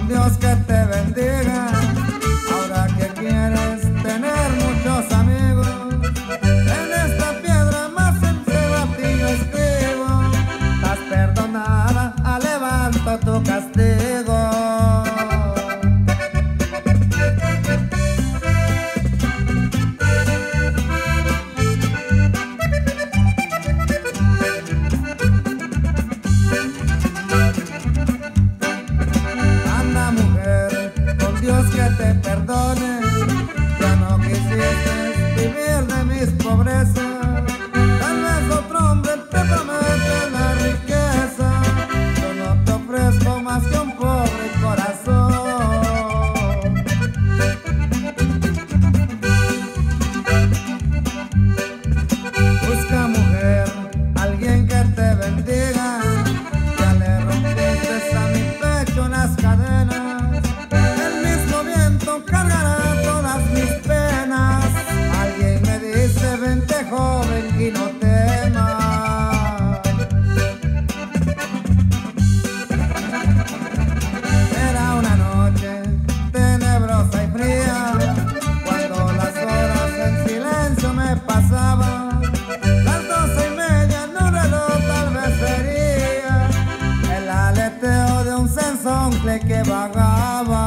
Dios que te bendiga. Ahora que quieres tener muchos amigos, en esta piedra más sincera a ti yo escribo. Estás perdonada, levanto tu castigo. Dios que te perdone, ya no quisiste vivir de mis pobrezas. Tal vez otro hombre te promete la riqueza, yo no te ofrezco más que un pobre corazón. Busca mujer, alguien que te bendiga, ya le rompiste a mi pecho las cadenas. Cargará todas mis penas. Alguien me dice vente joven y no temas. Era una noche tenebrosa y fría, cuando las horas en silencio me pasaban. Las 12:30 en un reloj tal vez sería el aleteo de un sensontle que vagaba.